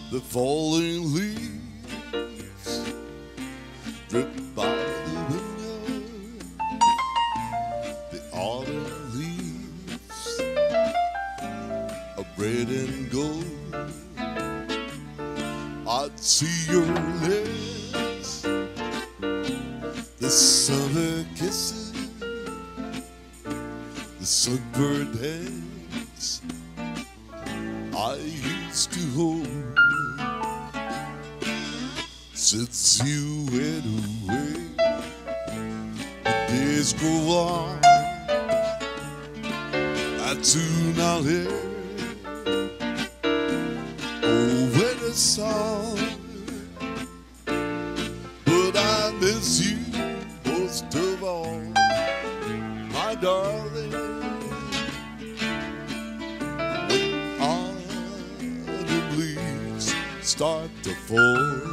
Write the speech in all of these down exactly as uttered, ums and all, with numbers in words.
The falling leaves drip by the window. The autumn leaves are red and gold. I'd see your lips, the summer kisses, the sunburned hands I used to hold. Since you went away, the days go on, I do not hear over the song, but I miss you most of all, my darling. When autumn leaves start to fall,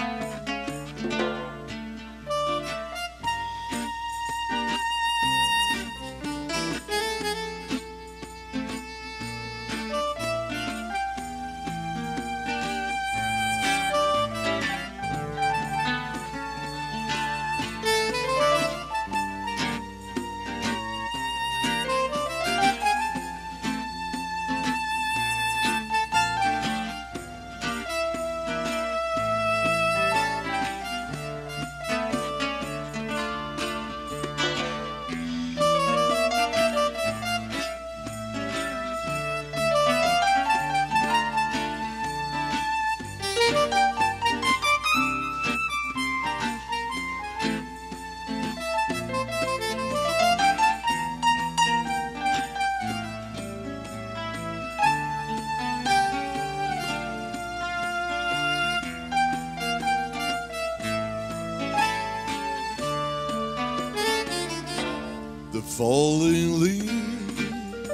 the falling leaves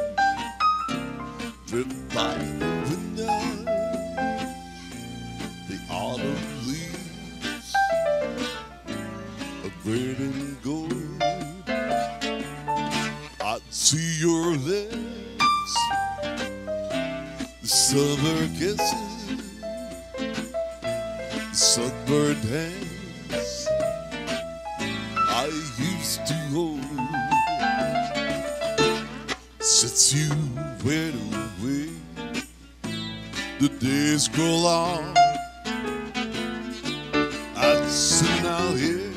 drip by the window. The autumn leaves are red and gold. I'd see your lips, the summer kisses, the sunburned hands I used to hold. Since you went away, the days grow long. I'd soon out here,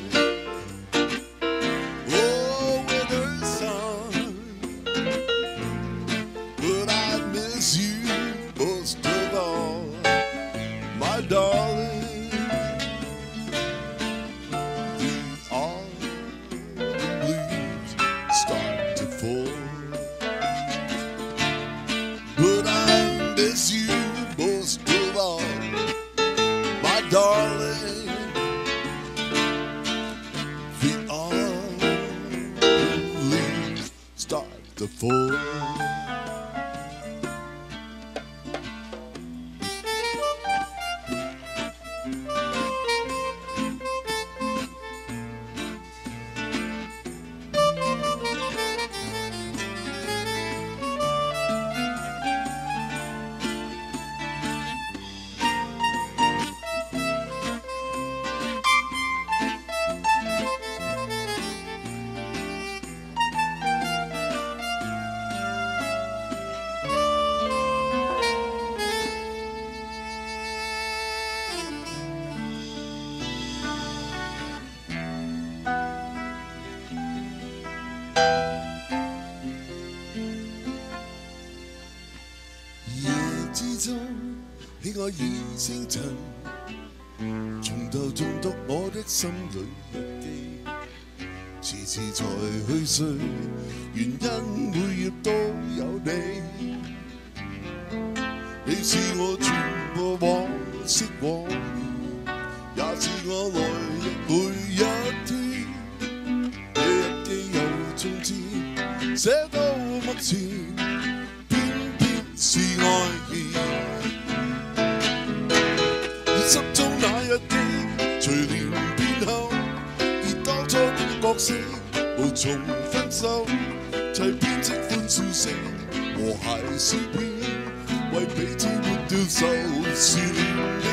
oh, winter sun, but I miss you most of all, my darling. The autumn leaves start to fall, but I miss you most of all, my darling. The autumn leaves start to fall.喜愛已星塵，從頭誦讀我的心裏日記，遲遲才去睡，原因每頁都有你。你是我全部往昔往年，也是我來日每一天。這日記由從前寫到目前，偏偏是愛意。心中那日記，隨年變後，而當初的角色無從分手，齊編織歡笑聲，和諧笑片，為彼此抹掉愁思念。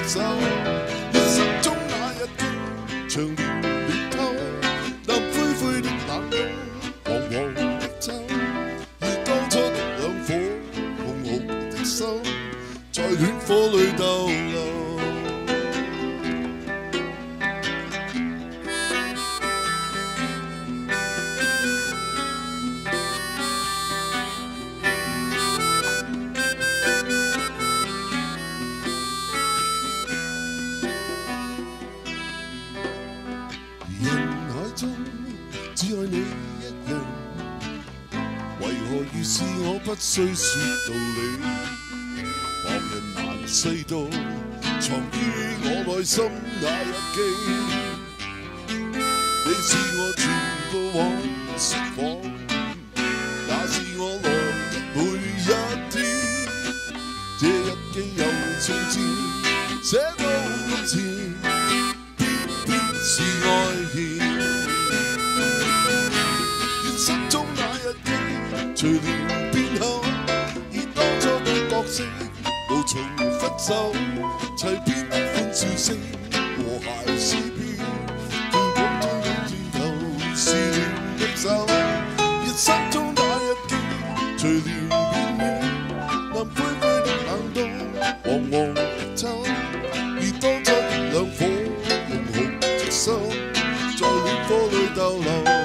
裏逗留。只愛你一人，為何遇事我不需說道理？旁人難細到藏於我內心那日記。你是我全部往事往，也是我來日每一天。這日記由從前寫到目前，偏偏是愛獻。心中那日記，隨年變後，以當初的角色，無從分手，齊編的歡笑聲，和諧詩篇，對廣東的轉頭，是戀的手。日心中那日記，隨年變遠，臨灰灰的冷冬，黃黃的秋，以當初的兩顆紅紅的心，在戀火裏逗留。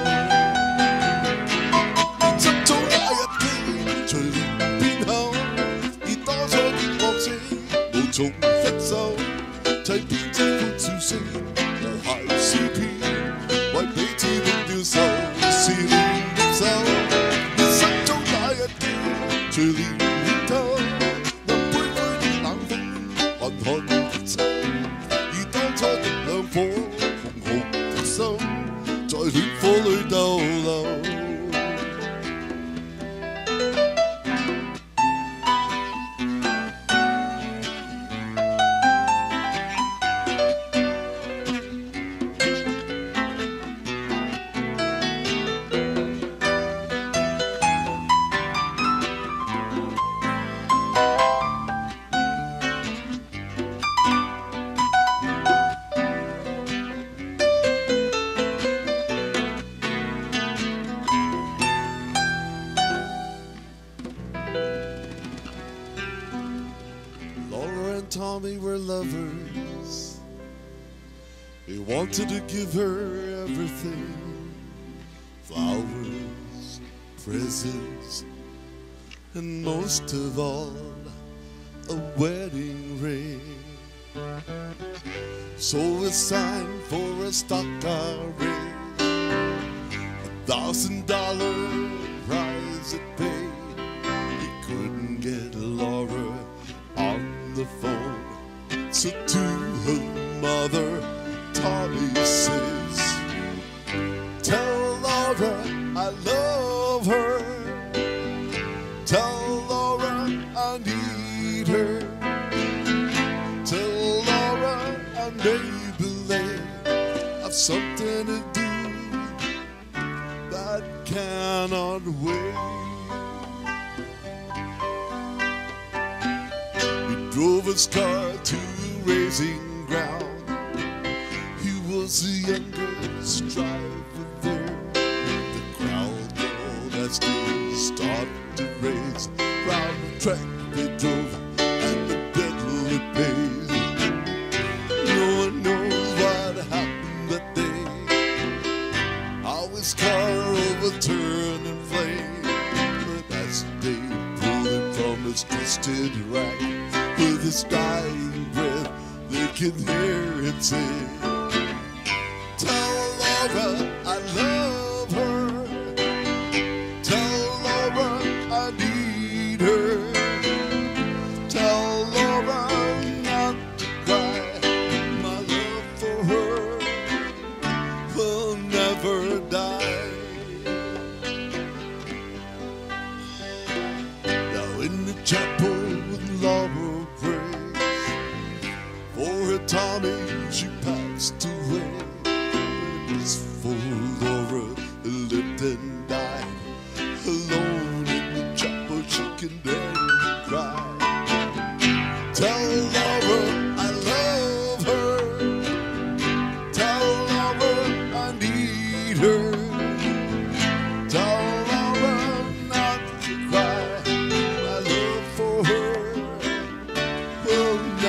從分手，齊編織歡笑聲，和諧詩篇，為彼此的掉愁，是戀的手。日心中那日記，隨年遠透，臨灰灰的冷風，寒寒的秋，而當初的兩顆紅紅的心，在戀火裏逗留。Tommy were lovers. He wanted to give her everything. Flowers, presents, and most of all, a wedding ring. So it's signed for a stock car ring, a thousand dollar prize it paid. He couldn't get Laura on the phone, so to her mother, Tommy says, tell Laura I love her, tell Laura I need her, tell Laura I maybe late, I've something to do that cannot wait. Drove his car to a raising ground. He was the youngest driver there. The crowd called as they started to race. Round the track they drove and the Bentley paid. No one knows what happened that day, how his car overturned and flamed. But as they pulled him from his twisted rack, with his dying breath, they can hear him say, tell Laura I love her, tell Laura I need her, tell Laura not to cry, my love for her will never die. Now in the chapel with Laura, Tommy, she passed away. It was for Laura who lived and died. Alone in the chapel, she can barely cry. Tell Laura I love her, tell Laura I need her, tell Laura not to cry, my love for her will never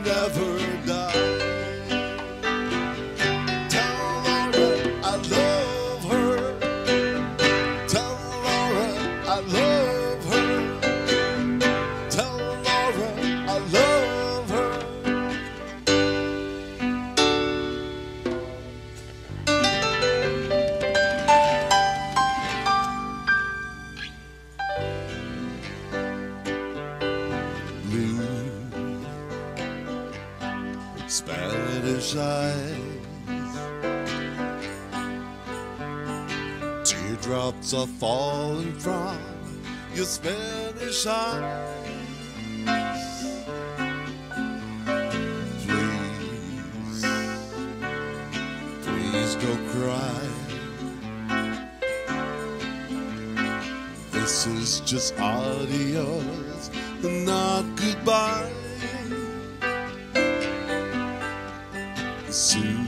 never die. Tell Laura I love her. Tell Laura I love her. Tell Laura I love her. Blue Spanish eyes, teardrops are falling from your Spanish eyes. Please, please don't cry. This is just adios, not goodbye. Soon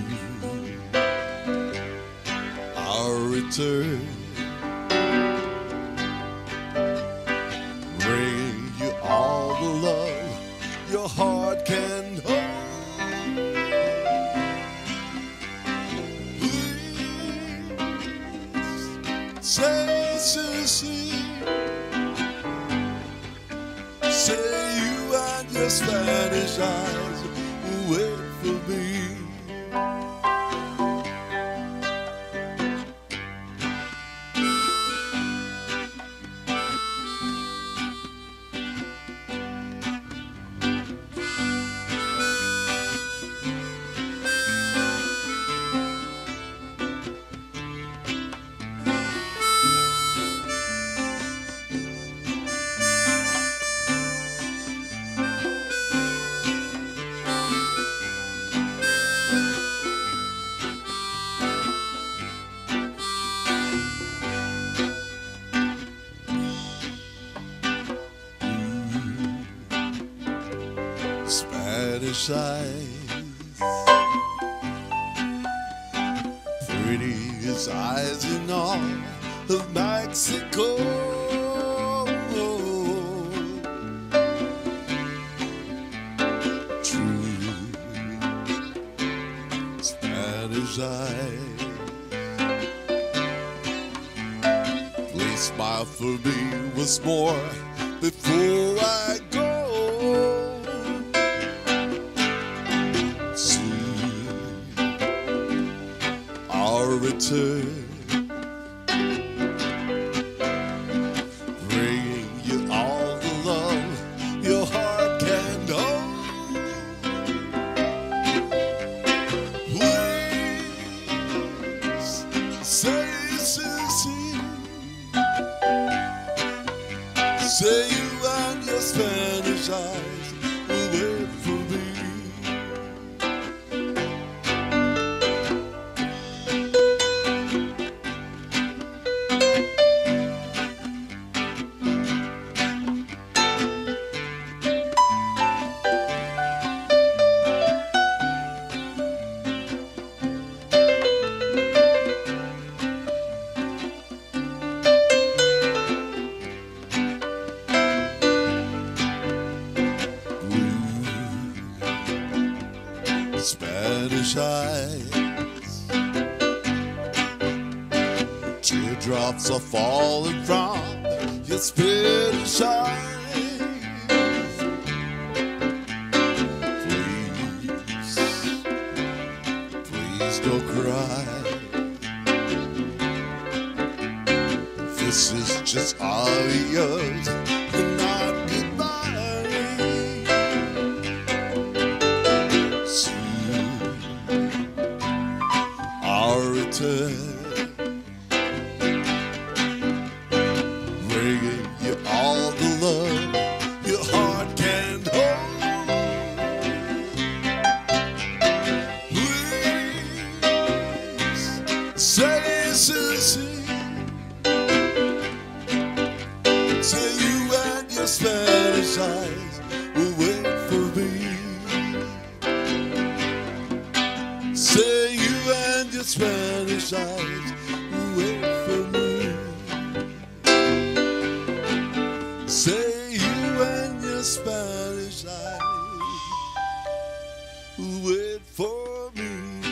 I'll return, bring you all the love your heart can hold. Please say, say, say, say you and your Spanish eyes wait for me. Spanish eyes, prettiest eyes in all of Mexico. True Spanish eyes, please smile for me once more before I go. I'll return, bringing you all the love your heart can hold. Please say, say, say, say you and your Spanish eyes will wait for me. Spanish eyes, teardrops are falling from your Spanish eyes. Please, please don't cry. This is just adios and not goodbye. Soon I'll return, bringing you all the love your heart can hold. Please say, say, say, say you and your Spanish eyes will wait for me. Say you and your Spanish eyes will wait for me. Say you and your Spanish eyes wait for me.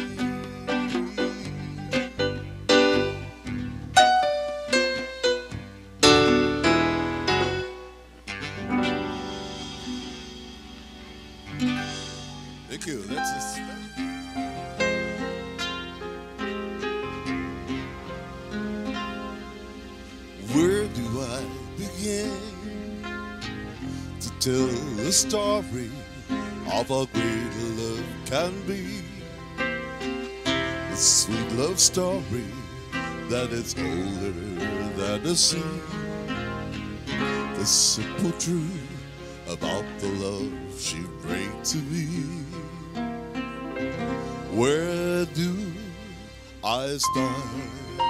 Thank you. That's a Where do I begin to tell a story of how great love can be? A sweet love story that is older than the sea. The simple truth about the love she brings to me. Where do I start?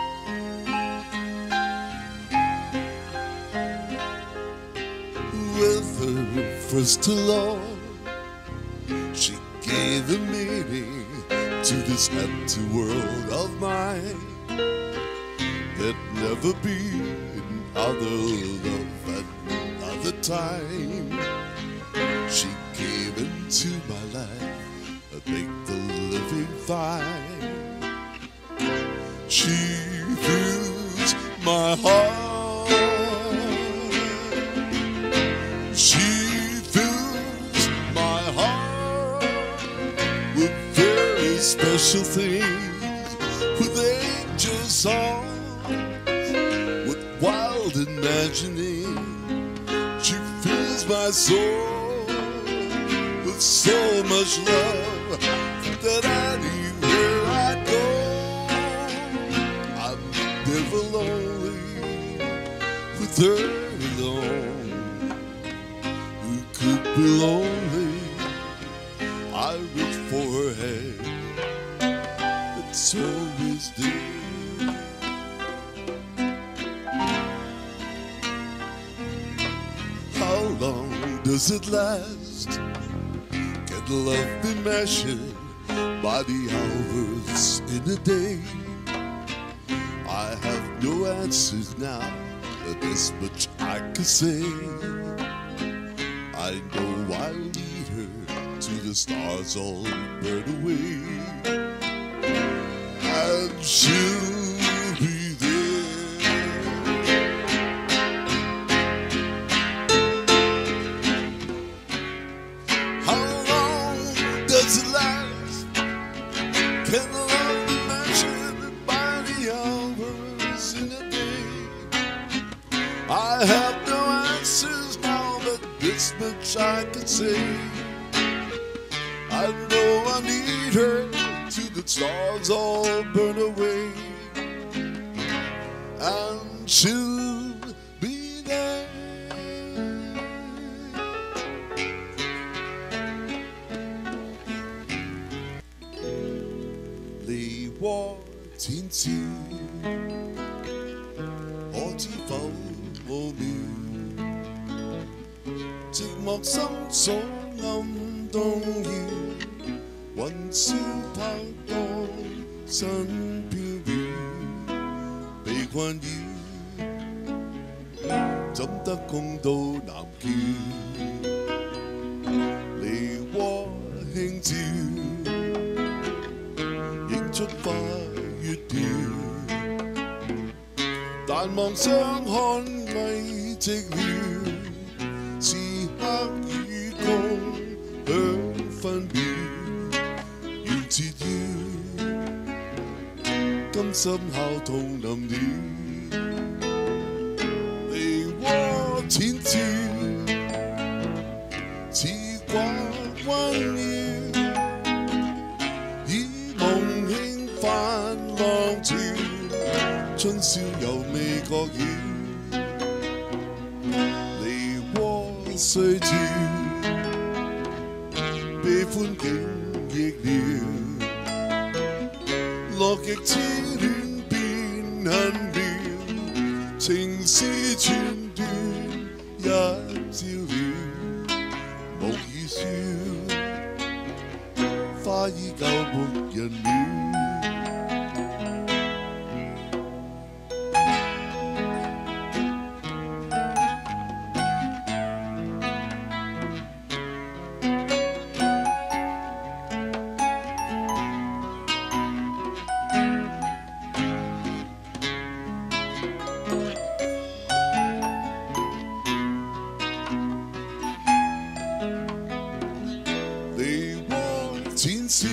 With her first love, she gave a meaning to this empty world of mine. There'd never be another love at another time. She came into my life and make the living fine. She fills my heart. She fills my heart with very special things, with angel songs, with wild imagining. She fills my soul with so much love that anywhere I go, I'm never lonely with her alone. Could be lonely, I reach for her hand, it's always there. How long does it last? Can love be measured by the hours in a day? I have no answers now, but this much I can say. I know I'll lead her to the stars all burn away, and she'll be there. How long does it last? Can love be measured by the hours in a day? I have no answers now, but this much I can say. I know I need her till the stars all burn away, and she'll be there. 你我天朝，可知否奧妙？寂寞心所暗動搖，雲霄拍檔身飄渺，被困擾，怎得共渡南橋？梨渦輕照，映出花月調，但望相看迷寂了。是黑與光響分秒，願折腰，今心孝痛臨了，梨渦淺照，似掛溫耀，以夢輕泛浪潮，春宵猶未覺曉。歲照，悲歡景亦了，樂極痴戀變恨妙，情絲寸斷一朝了，無意笑，花依舊沒人了。 心，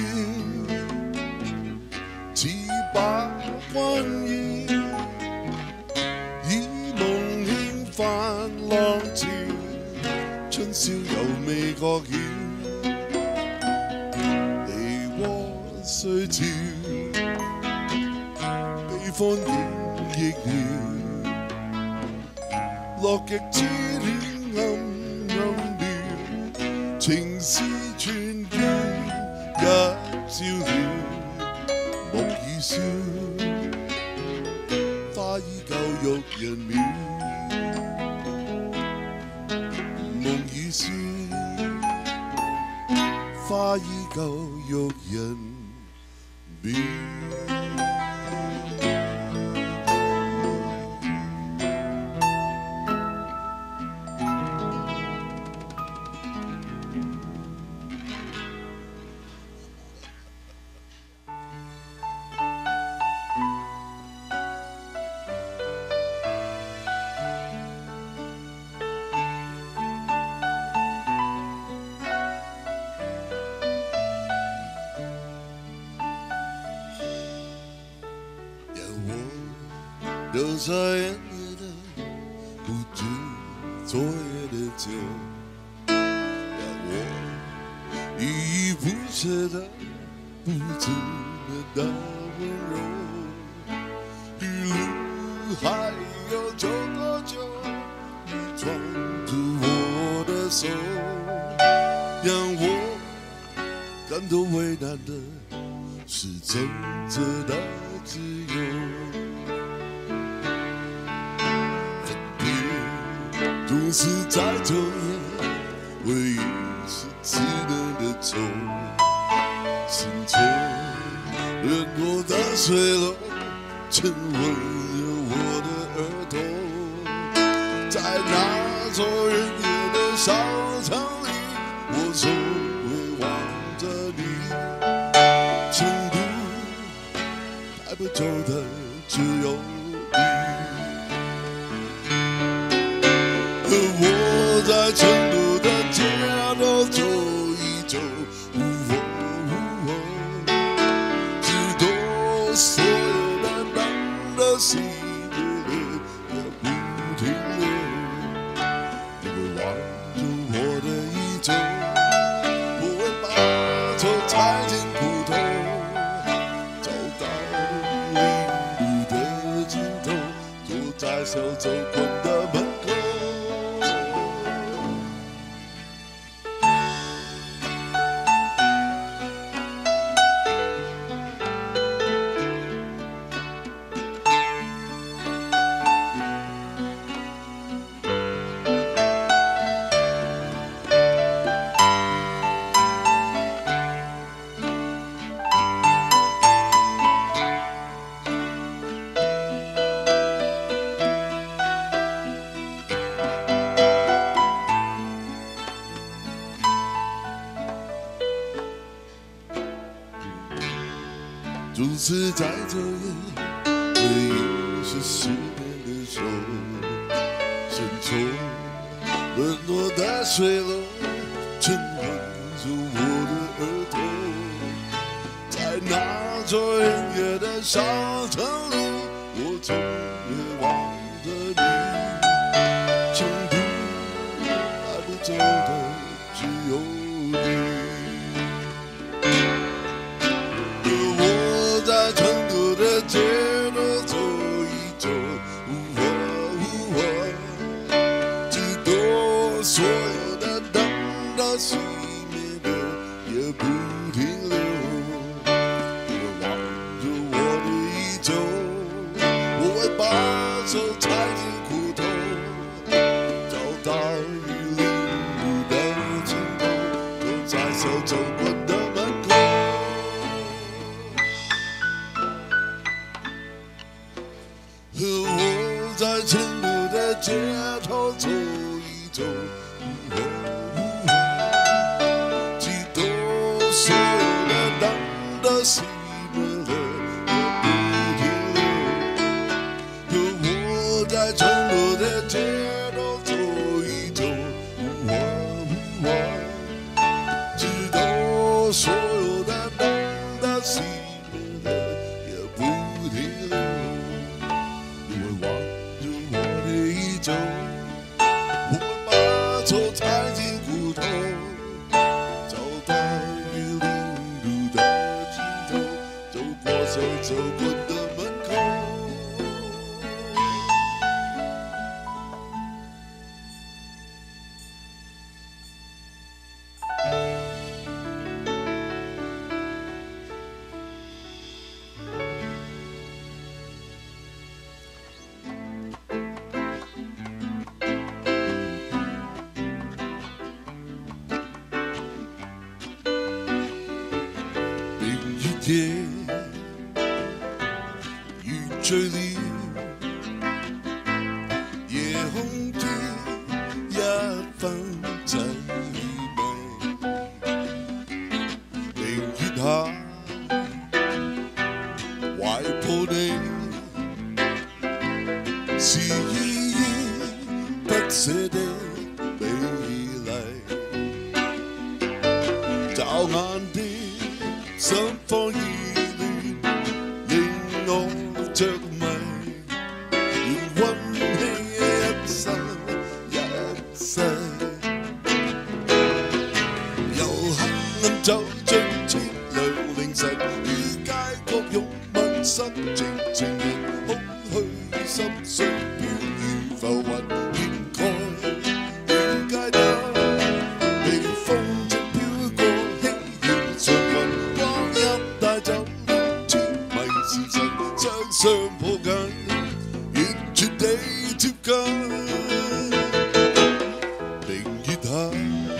七八欢迎，以夢輕泛浪潮，春宵有美覺曉，梨渦雖潮，悲歡竟亦妙，樂極之戀暗暗妙，情絲串於一朝了，木已燒，花依舊玉人廟，夢已燒，花依舊玉人廟。留下远远的不知昨夜的酒，让我依依不舍的不知的温柔。一路还有走多久？你抓住我的手，让我感到为难的是真正的自由。总是在昼夜，回忆是稚嫩的愁，心中掠过的水流，亲吻着我的额头，在那座远远的小城里，我总会望着你。成都带不走的只有你。我在成都的街头走一走，哦哦哦，直到所有的难的心流也不停留。你会望着我的衣袖，我会把手插进裤头，走到领路的尽头，坐在小酒馆的门口。总是在昼夜，回忆是失眠的手，深秋沦落的水流，亲吻着我的额头，在那座远远的小城里，我总会望着你。成都带不走的只有你。在成都的街头走一走，哦哦哦，直到所有的灯都熄灭的也不停留。我望着我的衣袖，我会把手插进裤头，找到一领路的尽头，坐在小酒馆的门口。和我在成都的街头走一走，哦哦，直到所有的灯都熄灭了也不停留。和我在成都的街头走一走，哦哦，直到所有的是了也不停留，因为忘了我的依旧，我们把错踩进骨头，走到玉林路的尽头，走过手走过的门口。夜雨追了，夜空的一分凄美。明月下，懷抱你，是依依不捨的美麗，驟眼的心慌意亂，令我着迷，願溫馨一生一世。由黑暗走進清涼凌晨，於街角擁吻心靜靜人，空虛心碎飄如浮雲，掩蓋了街燈，微風正飄過輕搖長雲。雙雙抱緊，越絕地貼近。明月下，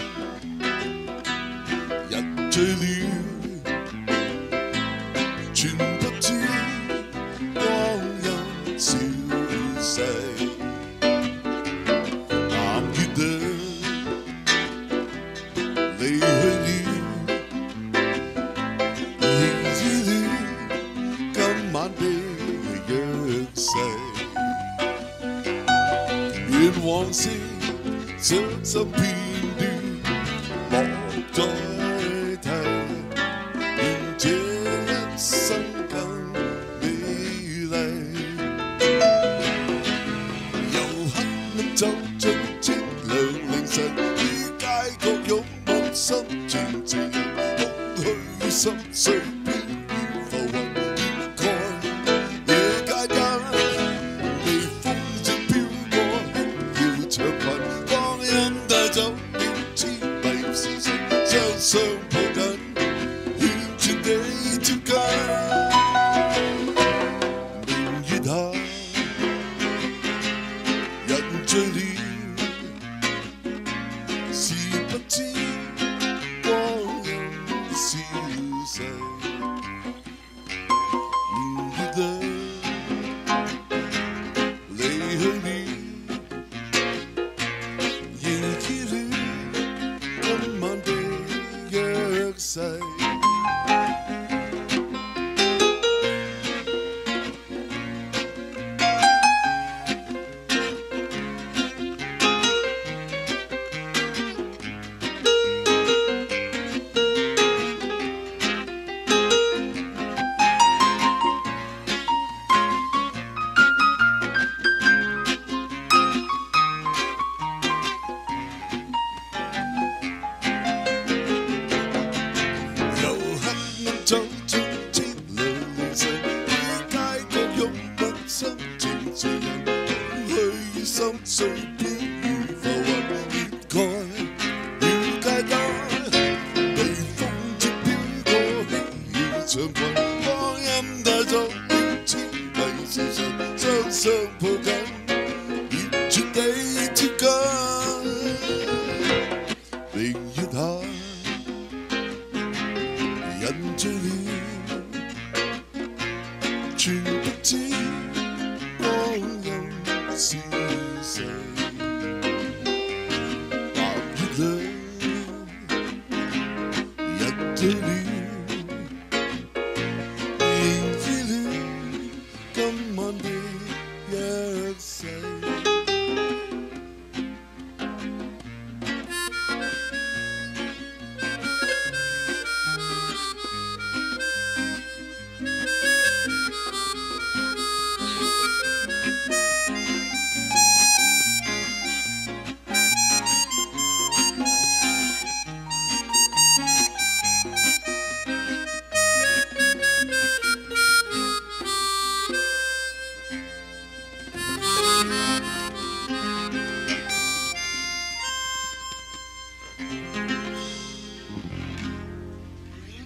人醉了，全不知光陰消逝。南月亮，離去了，仍依戀今晚的約誓，願往事傷心片段莫再提，願這一生更美麗。由黑暗走進清涼凌晨，於街角擁吻心靜靜人，空虛心碎飄於浮雲。雙抱緊，完全地接近。明月下，人醉了，是不知光陰消逝。明月亮，離去了，仍依戀今晚的約誓。走進清涼凌晨，於街角擁吻心靜靜人，空虛心碎飄如浮雲，掩蓋了街燈，微風正飄過輕搖長裙，光陰帶走了痴迷時辰，雙雙抱緊，完全地接近。明月下，人醉了，全不知光陰消逝。白月亮，人醉了，仍依戀今晚的約誓。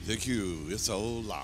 Thank you，一首男